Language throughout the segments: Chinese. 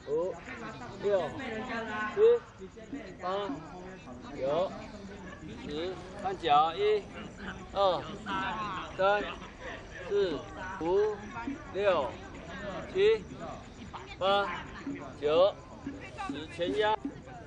5、6、7、8、9、10，看脚，1、2、3、4、5、6、7、8、9、10，全压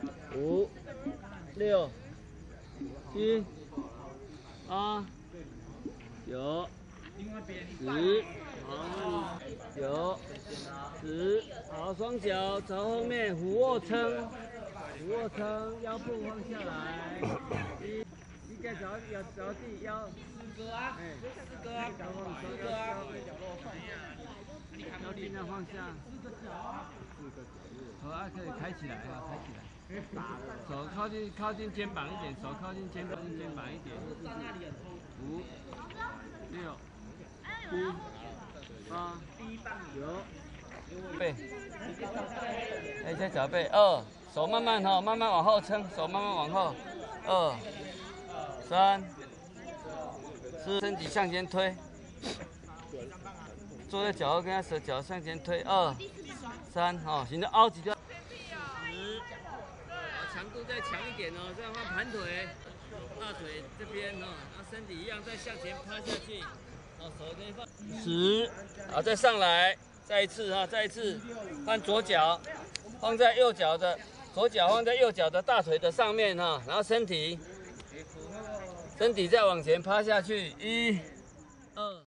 ，5、6、7、8、9、10，好，9、10，好，双脚朝后面，俯卧撑，俯卧撑，腰部放下来，一个脚地，腰，4个啊，哎，4个啊，4个啊，腰尽量放下，4个脚，头啊可以抬起来啊，抬起来，手靠近肩膀一点，手靠近肩膀一点，5、6、7、8、9，背，哎，再脚背，2，手慢慢哈，慢慢往后撑，手慢慢往后，2、3、4，身体向前推，坐在脚后跟，手脚向前推，2、3，好，行了，凹几个，10，好，强度再强一点哦，这样换盘腿，大腿这边哦，然后身体一样再向前趴下去，好，手可以放10，好，再上来，再一次哈，再一次，换左脚，放在右脚的左脚放在右脚的大腿的上面哈，然后身体再往前趴下去，1。